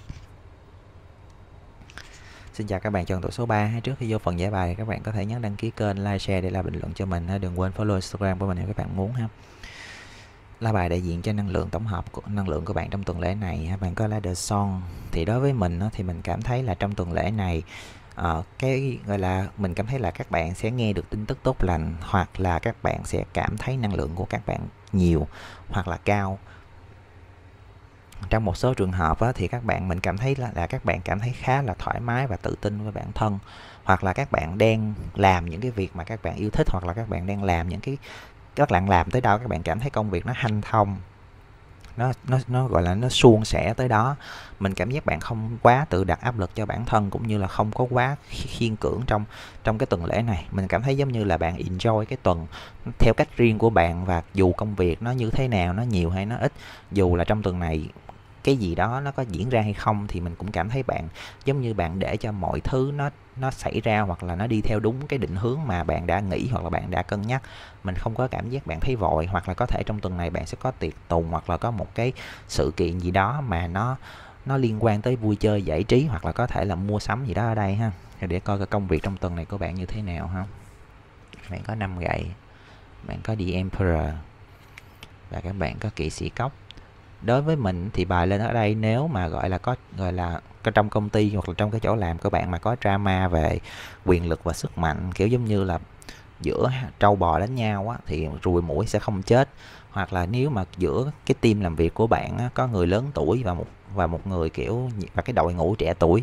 A: Xin chào các bạn chọn tuổi số 3. Trước khi vô phần giải bài, các bạn có thể nhấn đăng ký kênh, like, share để lại bình luận cho mình ha. Đừng quên follow Instagram của mình nếu các bạn muốn ha. Lá bài đại diện cho năng lượng tổng hợp của năng lượng của bạn trong tuần lễ này. Bạn có lá The Sun. Thì đối với mình thì mình cảm thấy là trong tuần lễ này cái gọi là mình cảm thấy là các bạn sẽ nghe được tin tức tốt lành, hoặc là các bạn sẽ cảm thấy năng lượng của các bạn nhiều hoặc là cao. Trong một số trường hợp thì mình cảm thấy là các bạn cảm thấy khá là thoải mái và tự tin với bản thân, hoặc là các bạn đang làm những cái việc mà các bạn yêu thích, hoặc là các bạn đang làm những cái các bạn làm tới đâu các bạn cảm thấy công việc nó hanh thông, nó gọi là nó suôn sẻ tới đó. Mình cảm giác bạn không quá tự đặt áp lực cho bản thân, cũng như là không có quá khiên cưỡng trong cái tuần lễ này. Mình cảm thấy giống như là bạn enjoy cái tuần theo cách riêng của bạn, và dù công việc nó như thế nào, nó nhiều hay nó ít, dù là trong tuần này cái gì đó nó có diễn ra hay không, thì mình cũng cảm thấy bạn giống như bạn để cho mọi thứ nó xảy ra, hoặc là nó đi theo đúng cái định hướng mà bạn đã nghĩ hoặc là bạn đã cân nhắc. Mình không có cảm giác bạn thấy vội, hoặc là có thể trong tuần này bạn sẽ có tiệc tùng, hoặc là có một cái sự kiện gì đó mà nó liên quan tới vui chơi giải trí, hoặc là có thể là mua sắm gì đó ở đây ha. Để coi cái công việc trong tuần này của bạn như thế nào ha. Bạn có 5 gậy, bạn có The Emperor và các bạn có kỵ sĩ cốc. Đối với mình thì bài lên ở đây, nếu mà gọi là trong công ty hoặc là trong cái chỗ làm của bạn mà có drama về quyền lực và sức mạnh, kiểu giống như là giữa trâu bò đánh nhau thì ruồi muỗi sẽ không chết. Hoặc là nếu mà giữa cái team làm việc của bạn có người lớn tuổi và một người kiểu và cái đội ngũ trẻ tuổi,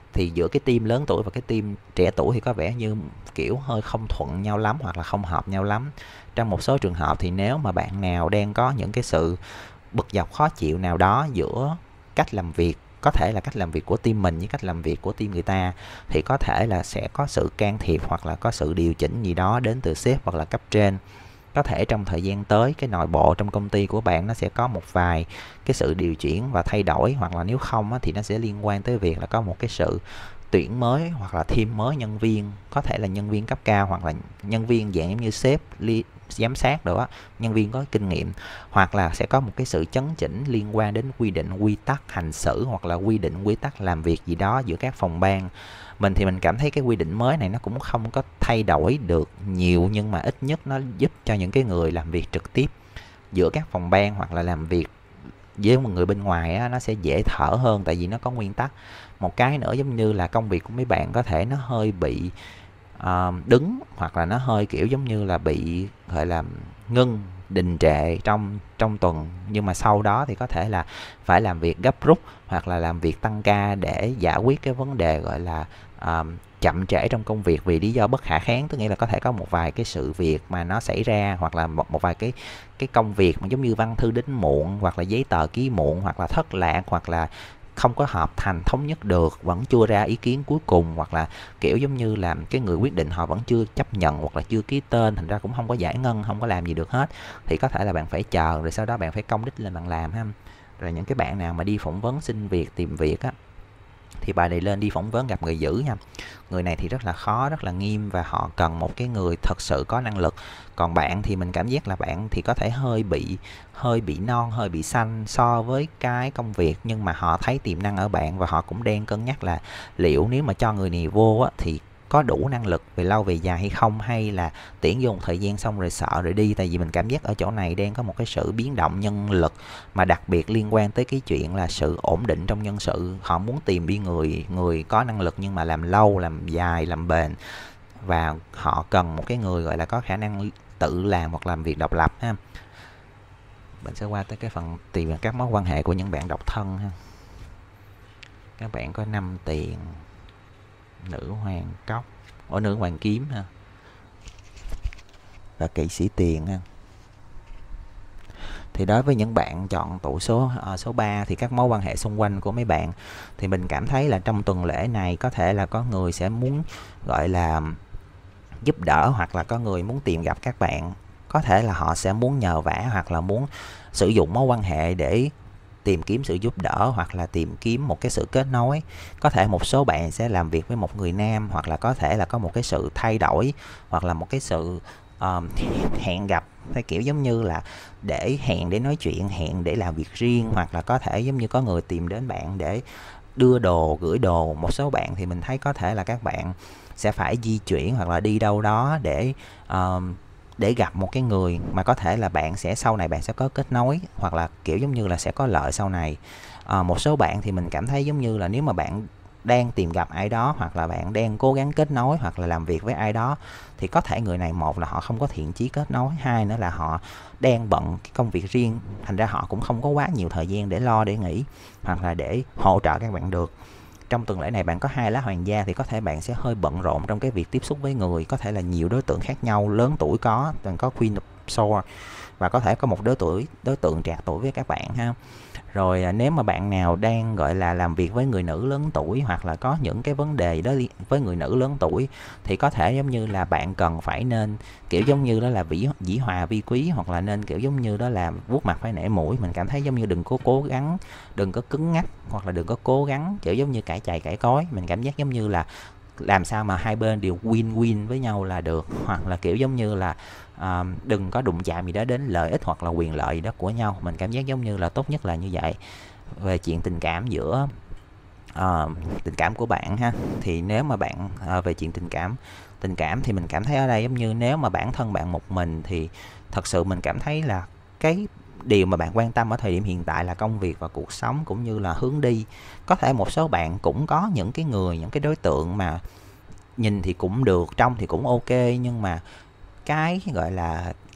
A: thì giữa cái team lớn tuổi và cái team trẻ tuổi thì có vẻ như kiểu hơi không thuận nhau lắm hoặc là không hợp nhau lắm. Trong một số trường hợp thì nếu mà bạn nào đang có những cái sự bực dọc khó chịu nào đó giữa cách làm việc, có thể là cách làm việc của team mình với cách làm việc của team người ta, thì có thể là sẽ có sự can thiệp hoặc là có sự điều chỉnh gì đó đến từ sếp hoặc là cấp trên. Có thể trong thời gian tới cái nội bộ trong công ty của bạn nó sẽ có một vài cái sự điều chuyển và thay đổi, hoặc là nếu không á, thì nó sẽ liên quan tới việc là có một cái sự tuyển mới hoặc là thêm mới nhân viên, có thể là nhân viên cấp cao hoặc là nhân viên dạng giống như sếp, giám sát đồ á, nhân viên có kinh nghiệm, hoặc là sẽ có một cái sự chấn chỉnh liên quan đến quy định quy tắc hành xử hoặc là quy định quy tắc làm việc gì đó giữa các phòng ban. Mình thì mình cảm thấy cái quy định mới này nó cũng không có thay đổi được nhiều, nhưng mà ít nhất nó giúp cho những cái người làm việc trực tiếp giữa các phòng ban hoặc là làm việc với một người bên ngoài á, nó sẽ dễ thở hơn, tại vì nó có nguyên tắc. Một cái nữa giống như là công việc của mấy bạn có thể nó hơi bị đứng, hoặc là nó hơi kiểu giống như là bị gọi là ngưng, đình trệ trong tuần, nhưng mà sau đó thì có thể là phải làm việc gấp rút hoặc là làm việc tăng ca để giải quyết cái vấn đề gọi là chậm trễ trong công việc vì lý do bất khả kháng. Tức nghĩa là có thể có một vài cái sự việc mà nó xảy ra, hoặc là một vài cái công việc mà giống như văn thư đến muộn, hoặc là giấy tờ ký muộn, hoặc là thất lạc, hoặc là không có hợp thành thống nhất được, vẫn chưa ra ý kiến cuối cùng, hoặc là kiểu giống như là cái người quyết định họ vẫn chưa chấp nhận hoặc là chưa ký tên, thành ra cũng không có giải ngân, không có làm gì được hết, thì có thể là bạn phải chờ, rồi sau đó bạn phải công đích lên bạn làm ha. Rồi những cái bạn nào mà đi phỏng vấn xin việc, tìm việc á, thì bài này lên đi phỏng vấn gặp người dữ nha. Người này thì rất là khó, rất là nghiêm, và họ cần một cái người thật sự có năng lực. Còn bạn thì mình cảm giác là bạn thì có thể hơi bị non, hơi bị xanh so với cái công việc, nhưng mà họ thấy tiềm năng ở bạn và họ cũng đang cân nhắc là liệu nếu mà cho người này vô á, thì có đủ năng lực về lâu về dài hay không, hay là tuyển vô một thời gian xong rồi sợ rồi đi. Tại vì mình cảm giác ở chỗ này đang có một cái sự biến động nhân lực, mà đặc biệt liên quan tới cái chuyện là sự ổn định trong nhân sự. Họ muốn tìm đi người có năng lực nhưng mà làm lâu, làm dài, làm bền, và họ cần một cái người gọi là có khả năng tự làm hoặc làm việc độc lập ha. Mình sẽ qua tới cái phần tìm các mối quan hệ của những bạn độc thân ha. Các bạn có 5 tiền, nữ hoàng cốc, nữ hoàng kiếm ha, và kỵ sĩ tiền ha. Thì đối với những bạn chọn tụ số 3 thì các mối quan hệ xung quanh của mấy bạn thì mình cảm thấy là trong tuần lễ này có thể là có người sẽ muốn gọi là giúp đỡ, hoặc là có người muốn tìm gặp các bạn. Có thể là họ sẽ muốn nhờ vả hoặc là muốn sử dụng mối quan hệ để tìm kiếm sự giúp đỡ hoặc là tìm kiếm một cái sự kết nối. Có thể một số bạn sẽ làm việc với một người nam, hoặc là có thể là có một cái sự thay đổi, hoặc là một cái sự hẹn gặp theo kiểu giống như là để hẹn để nói chuyện, hẹn để làm việc riêng, hoặc là có thể giống như có người tìm đến bạn để đưa đồ, gửi đồ. Một số bạn thì mình thấy có thể là các bạn sẽ phải di chuyển hoặc là đi đâu đó để gặp một cái người mà có thể là bạn sẽ sau này bạn sẽ có kết nối, hoặc là kiểu giống như là sẽ có lợi sau này. Một số bạn thì mình cảm thấy giống như là nếu mà bạn đang tìm gặp ai đó, hoặc là bạn đang cố gắng kết nối hoặc là làm việc với ai đó, thì có thể người này, một là họ không có thiện chí kết nối, hai nữa là họ đang bận cái công việc riêng, thành ra họ cũng không có quá nhiều thời gian để lo, để nghĩ hoặc là để hỗ trợ các bạn được. Trong tuần lễ này bạn có 2 lá hoàng gia thì có thể bạn sẽ hơi bận rộn trong cái việc tiếp xúc với người, có thể là nhiều đối tượng khác nhau, lớn tuổi có Queen of Swords, và có thể có một đối tượng trạc tuổi với các bạn ha. Rồi nếu mà bạn nào đang gọi là làm việc với người nữ lớn tuổi, hoặc là có những cái vấn đề đó với người nữ lớn tuổi, thì có thể giống như là bạn cần phải nên kiểu giống như đó là dĩ hòa vi quý, hoặc là nên kiểu giống như đó là vuốt mặt phải nể mũi. Mình cảm thấy giống như đừng có cố gắng, đừng có cứng ngắc, hoặc là đừng có cố gắng kiểu giống như cãi chày cãi cối. Mình cảm giác giống như là làm sao mà hai bên đều win-win với nhau là được, hoặc là kiểu giống như là đừng có đụng chạm gì đó đến lợi ích hoặc là quyền lợi gì đó của nhau. Mình cảm giác giống như là tốt nhất là như vậy. Về chuyện tình cảm giữa tình cảm của bạn ha, thì nếu mà bạn về chuyện tình cảm thì mình cảm thấy ở đây giống như nếu mà bản thân bạn một mình thì thật sự mình cảm thấy là cái điều mà bạn quan tâm ở thời điểm hiện tại là công việc và cuộc sống cũng như là hướng đi. Có thể một số bạn cũng có những cái đối tượng mà nhìn thì cũng được, trông thì cũng ok, nhưng mà cái gọi là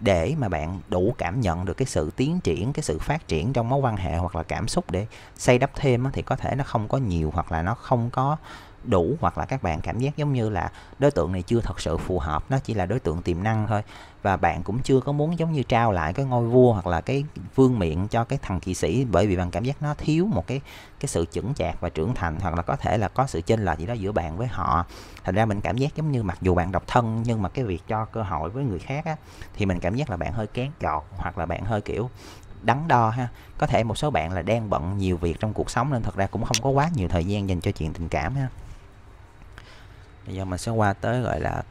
B: để mà bạn đủ cảm nhận được cái sự tiến triển, cái sự phát triển trong mối quan hệ hoặc là cảm xúc để xây đắp thêm thì có thể nó không có nhiều, hoặc là nó không có đủ, hoặc là các bạn cảm giác giống như là đối tượng này chưa thật sự phù hợp, nó chỉ là đối tượng tiềm năng thôi, và bạn cũng chưa có muốn giống như trao lại cái ngôi vua hoặc là cái vương miện cho cái thằng kỵ sĩ, bởi vì bạn cảm giác nó thiếu một cái sự chững chạc và trưởng thành, hoặc là có thể là có sự chênh lệch gì đó giữa bạn với họ. Thành ra mình cảm giác giống như mặc dù bạn độc thân nhưng mà cái việc cho cơ hội với người khác á, thì mình cảm giác là bạn hơi kén chọt, hoặc là bạn hơi kiểu đắn đo ha. Có thể một số bạn là đang bận nhiều việc trong cuộc sống nên thật ra cũng không có quá nhiều thời gian dành cho chuyện tình cảm ha. Bây giờ mình sẽ qua tới gọi là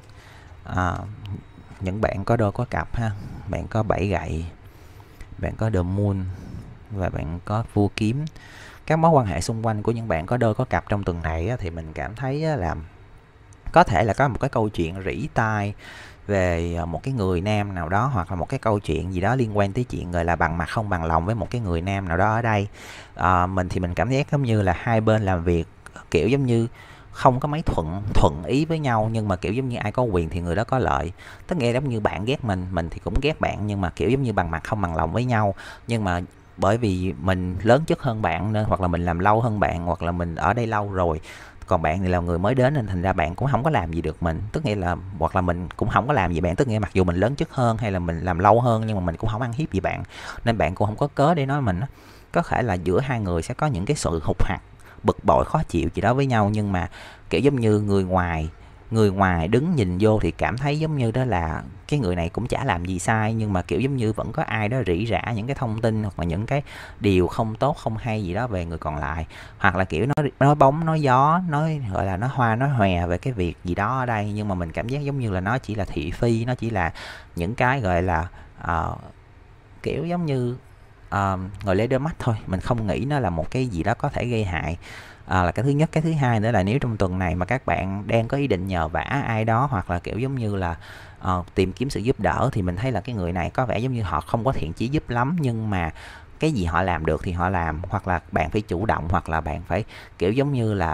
B: những bạn có đôi có cặp ha. Bạn có 7 gậy, bạn có The Moon và bạn có vua kiếm. Các mối quan hệ xung quanh của những bạn có đôi có cặp trong tuần này á, thì mình cảm thấy á, là có thể là có một cái câu chuyện rỉ tai về một cái người nam nào đó, hoặc là một cái câu chuyện gì đó liên quan tới chuyện gọi là bằng mặt không bằng lòng với một cái người nam nào đó ở đây. Mình thì mình cảm giác giống như là hai bên làm việc kiểu giống như không có mấy thuận ý với nhau, nhưng mà kiểu giống như ai có quyền thì người đó có lợi. Tức nghĩa giống như bạn ghét mình thì cũng ghét bạn, nhưng mà kiểu giống như bằng mặt không bằng lòng với nhau. Nhưng mà bởi vì mình lớn chức hơn bạn nên, hoặc là mình làm lâu hơn bạn, hoặc là mình ở đây lâu rồi, còn bạn thì là người mới đến, nên thành ra bạn cũng không có làm gì được mình. Tức nghĩa là, hoặc là mình cũng không có làm gì bạn, tức nghĩa mặc dù mình lớn chức hơn hay là mình làm lâu hơn, nhưng mà mình cũng không ăn hiếp gì bạn, nên bạn cũng không có cớ để nói mình. Có thể là giữa hai người sẽ có những cái sự hụt hặc, bực bội, khó chịu gì đó với nhau, nhưng mà kiểu giống như người ngoài đứng nhìn vô thì cảm thấy giống như đó là cái người này cũng chả làm gì sai, nhưng mà kiểu giống như vẫn có ai đó rỉ rả những cái thông tin hoặc là những cái điều không tốt không hay gì đó về người còn lại, hoặc là kiểu nói bóng nói gió, nói gọi là nói hoa nói hòe về cái việc gì đó ở đây. Nhưng mà mình cảm giác giống như là nó chỉ là thị phi, nó chỉ là những cái gọi là kiểu giống như ngồi lấy đôi mắt thôi. Mình không nghĩ nó là một cái gì đó có thể gây hại, là cái thứ nhất. Cái thứ hai nữa là nếu trong tuần này mà các bạn đang có ý định nhờ vả ai đó, hoặc là kiểu giống như là tìm kiếm sự giúp đỡ, thì mình thấy là cái người này có vẻ giống như họ không có thiện chí giúp lắm, nhưng mà cái gì họ làm được thì họ làm. Hoặc là bạn phải chủ động, hoặc là bạn phải kiểu giống như là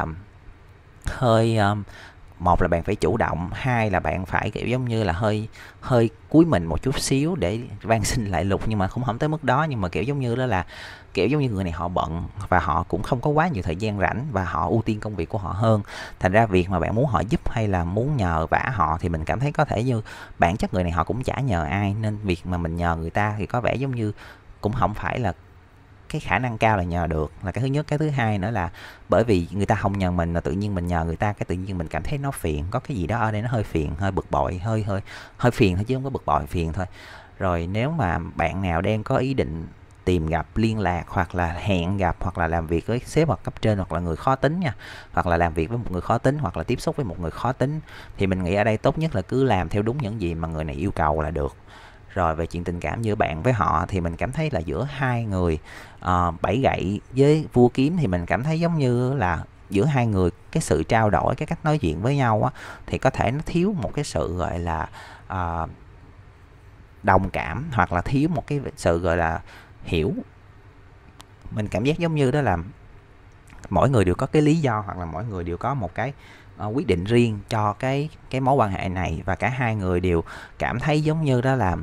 B: hơi một là bạn phải chủ động, hai là bạn phải kiểu giống như là hơi cúi mình một chút xíu để van xin lại lục, nhưng mà cũng không tới mức đó. Nhưng mà kiểu giống như đó là kiểu giống như người này họ bận và họ cũng không có quá nhiều thời gian rảnh, và họ ưu tiên công việc của họ hơn. Thành ra việc mà bạn muốn họ giúp hay là muốn nhờ vả họ thì mình cảm thấy có thể như bản chất người này họ cũng chả nhờ ai, nên việc mà mình nhờ người ta thì có vẻ giống như cũng không phải là cái khả năng cao là nhờ được, là cái thứ nhất. Cái thứ hai nữa là bởi vì người ta không nhờ mình, là tự nhiên mình nhờ người ta, cái tự nhiên mình cảm thấy nó phiền, có cái gì đó ở đây nó hơi phiền, hơi bực bội, hơi phiền thôi chứ không có bực bội, phiền thôi. Rồi nếu mà bạn nào đang có ý định tìm gặp, liên lạc, hoặc là hẹn gặp, hoặc là làm việc với sếp hoặc cấp trên, hoặc là người khó tính nha, hoặc là làm việc với một người khó tính, hoặc là tiếp xúc với một người khó tính, thì mình nghĩ ở đây tốt nhất là cứ làm theo đúng những gì mà người này yêu cầu là được. Rồi về chuyện tình cảm giữa bạn với họ thì mình cảm thấy là giữa hai người, bảy gậy với vua kiếm, thì mình cảm thấy giống như là giữa hai người cái sự trao đổi, cái cách nói chuyện với nhau á, thì có thể nó thiếu một cái sự gọi là đồng cảm, hoặc là thiếu một cái sự gọi là hiểu. Mình cảm giác giống như đó là mỗi người đều có cái lý do, hoặc là mỗi người đều có một cái quyết định riêng cho cái mối quan hệ này, và cả hai người đều cảm thấy giống như đó là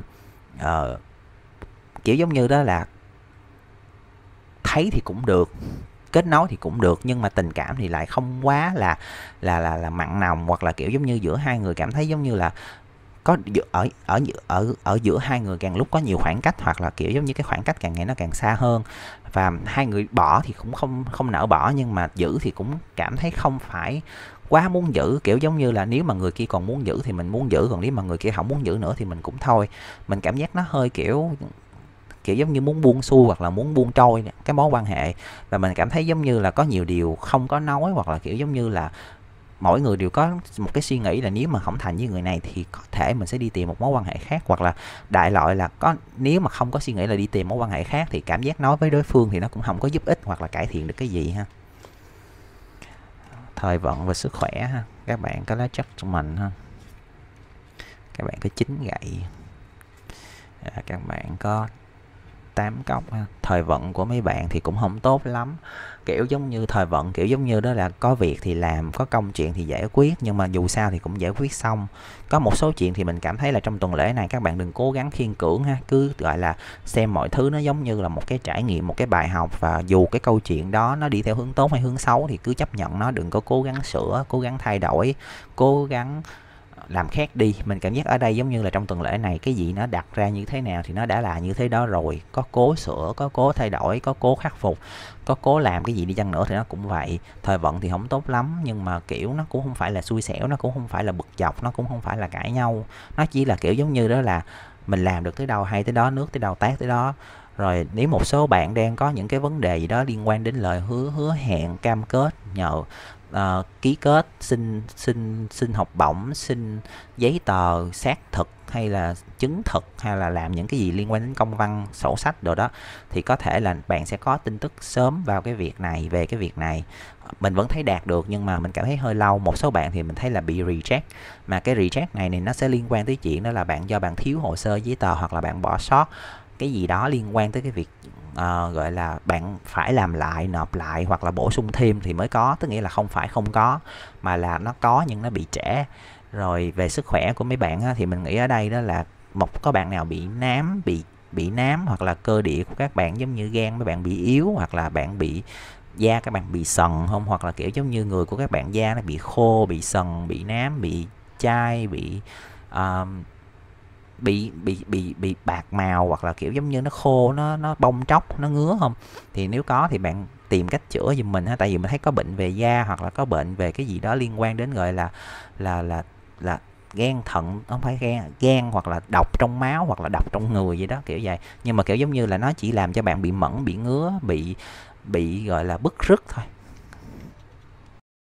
B: kiểu giống như đó là thấy thì cũng được, kết nối thì cũng được, nhưng mà tình cảm thì lại không quá là mặn nồng, hoặc là kiểu giống như giữa hai người cảm thấy giống như là có ở giữa hai người càng lúc có nhiều khoảng cách, hoặc là kiểu giống như cái khoảng cách càng ngày nó càng xa hơn. Và hai người bỏ thì cũng không nỡ bỏ, nhưng mà giữ thì cũng cảm thấy không phải quá muốn giữ. Kiểu giống như là nếu mà người kia còn muốn giữ thì mình muốn giữ, còn nếu mà người kia không muốn giữ nữa thì mình cũng thôi. Mình cảm giác nó hơi kiểu giống như muốn buông xuôi, hoặc là muốn buông trôi cái mối quan hệ. Và mình cảm thấy giống như là có nhiều điều không có nói, hoặc là kiểu giống như là mỗi người đều có một cái suy nghĩ là nếu mà không thành với người này thì có thể mình sẽ đi tìm một mối quan hệ khác, hoặc là đại loại là nếu mà không có suy nghĩ là đi tìm mối quan hệ khác thì cảm giác nói với đối phương thì nó cũng không có giúp ích hoặc là cải thiện được cái gì ha. Thời vận và sức khỏe ha, các bạn có lá chất trong mình ha, các bạn có 9 gậy, các bạn có 8 cốc ha. Thời vận của mấy bạn thì cũng không tốt lắm, kiểu giống như thời vận kiểu giống như đó là có việc thì làm, có công chuyện thì giải quyết, nhưng mà dù sao thì cũng giải quyết xong. Có một số chuyện thì mình cảm thấy là trong tuần lễ này các bạn đừng cố gắng khiên cưỡng ha, cứ gọi là xem mọi thứ nó giống như là một cái trải nghiệm, một cái bài học, và dù cái câu chuyện đó nó đi theo hướng tốt hay hướng xấu thì cứ chấp nhận nó, đừng có cố gắng sửa, cố gắng thay đổi, cố gắng làm khác đi. Mình cảm giác ở đây giống như là trong tuần lễ này cái gì nó đặt ra như thế nào thì nó đã là như thế đó rồi, có cố sửa, có cố thay đổi, có cố khắc phục, có cố làm cái gì đi chăng nữa thì nó cũng vậy. Thời vận thì không tốt lắm, nhưng mà kiểu nó cũng không phải là xui xẻo, nó cũng không phải là bực dọc, nó cũng không phải là cãi nhau, nó chỉ là kiểu giống như đó là mình làm được tới đâu hay tới đó, nước tới đâu tát tới đó. Rồi nếu một số bạn đang có những cái vấn đề gì đó liên quan đến lời hứa hẹn, cam kết, nhờ ký kết, xin học bổng, xin giấy tờ xác thực hay là chứng thực, hay là làm những cái gì liên quan đến công văn, sổ sách đồ đó, thì có thể là bạn sẽ có tin tức sớm vào cái việc này, về cái việc này. Mình vẫn thấy đạt được nhưng mà mình cảm thấy hơi lâu. Một số bạn thì mình thấy là bị reject, mà cái reject này nó sẽ liên quan tới chuyện đó là do bạn thiếu hồ sơ giấy tờ, hoặc là bạn bỏ sót cái gì đó liên quan tới cái việc gọi là bạn phải làm lại, nộp lại hoặc là bổ sung thêm thì mới có, tức nghĩa là không phải không có, mà là nó có nhưng nó bị trễ. Rồi về sức khỏe của mấy bạn á, thì mình nghĩ ở đây đó là có bạn nào bị nám, bị nám, hoặc là cơ địa của các bạn giống như gan mấy bạn bị yếu, hoặc là bạn bị da các bạn bị sần không, hoặc là kiểu giống như người của các bạn da nó bị khô, bị sần, bị nám, bị chai, bị bạc màu, hoặc là kiểu giống như nó khô, nó bong tróc, nó ngứa không. Thì nếu có thì bạn tìm cách chữa giùm mình ha, tại vì mình thấy có bệnh về da, hoặc là có bệnh về cái gì đó liên quan đến gọi là gan, thận, không phải gan hoặc là độc trong máu, hoặc là độc trong người gì đó kiểu vậy. Nhưng mà kiểu giống như là nó chỉ làm cho bạn bị mẩn, bị ngứa, bị gọi là bứt rứt thôi,